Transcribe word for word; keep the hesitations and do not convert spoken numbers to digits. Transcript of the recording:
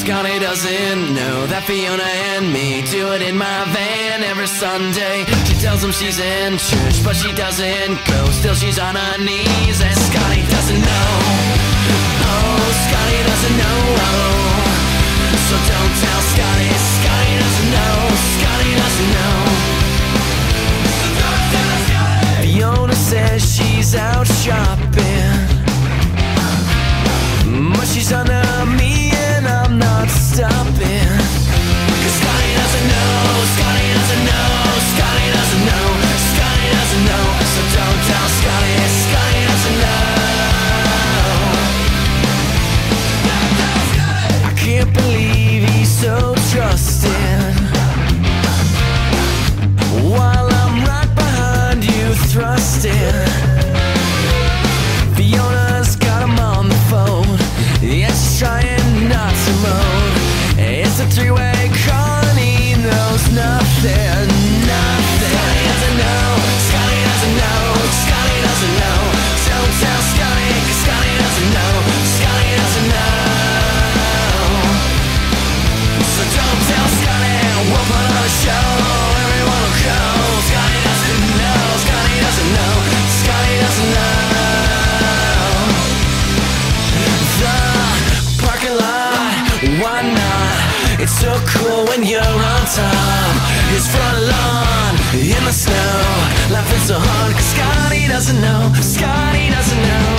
Scotty doesn't know that Fiona and me do it in my van every Sunday. She tells him she's in church, but she doesn't go. Still she's on her knees, and Scotty doesn't know. Oh, Scotty doesn't know. So don't tell Scotty. Scotty doesn't know. Scotty doesn't know. So don't tell Scotty. Fiona says she's out shopping, but she's under me and I'm not stopping. Cause Scotty doesn't know. Scotty doesn't know. Scotty doesn't know. Scotty doesn't know. So don't tell Scotty. Scotty doesn't know. I can't believe he's so trusting, while I'm right behind you thrusting. Fiona's got him on the phone, yeah, she's trying not to moan. It's a three-way call and he knows nothing, nothing. Scotty doesn't know. Scotty doesn't know. Scotty doesn't know. Don't tell Scotty, cause Scotty doesn't know. Scotty doesn't know. So don't tell Scotty, we'll put on a show, everyone will go. Scotty doesn't know. Scotty doesn't know. Scotty doesn't know. The parking lot, why not? It's so cool when you're on top. His front lawn in the snow, laughing so hard cause Scotty doesn't know. Scotty doesn't know.